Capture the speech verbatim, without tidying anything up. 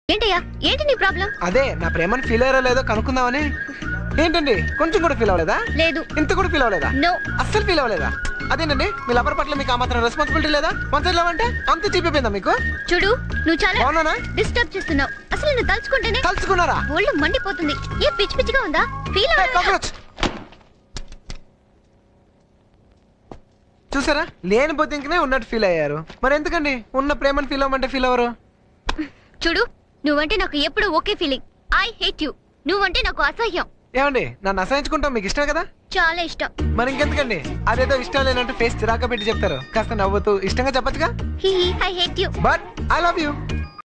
ఏంటయ్యా ఏంటి నీ ప్రాబ్లం? అదే నా ప్రేమను ఫీల్ అయ్యారో లేదో కనుక్కుందామని. ఏంటండి కొంచెం కూడా ఫీల్ అవ్వలేదా? లేదు. ఇంత కూడా ఫీల్ అవ్వలేదా? నో. అస్సలు ఫీల్ అవ్వలేదా? అదేనండి మీ లవర్ పట్ల మీకు ఆ మాత్రం రెస్పాన్సిబిలిటీ లేదా? వన్స్ లవ్ అంటే అంత చీపిపోయిందా మీకు? చూడు నువ్వు చాలా అవునా డిస్టర్బ్ చేస్తున్నావు. అసలు నువ్వు తలుచుకుంటేనే తలుచుకున్నారా? ఒళ్ళు మండిపోతుంది. ఏ పిచ్చి పిచ్చిగా ఉందా? ఫీల్ కాక్రోచ్ చూసారా, లేని బొద్దింకనే ఉన్నట్టు ఫీల్ అయ్యారు. మరి ఎందుకండి ఉన్న ప్రేమను ఫీల్ అవ్వమంటే ఫీల్ అవ్వరు? చూడు నువ్వంటే నాకు ఎప్పుడు okay feeling. I hate you. నువ్వంటే నాకు అసహ్యం. ఏమండి నన్ను అసహించుకుంటాం మీకు ఇష్టం కదా? చాలా ఇష్టం. మరి ఇంకెందుకండి అదేదో ఇష్టం లేనంటే ఫేస్ చిరాక పెట్టి చెప్తారు. కాస్త నవ్వుతూ ఇష్టంగా చెప్పచ్చుగా. హి హి I hate you. But I love you.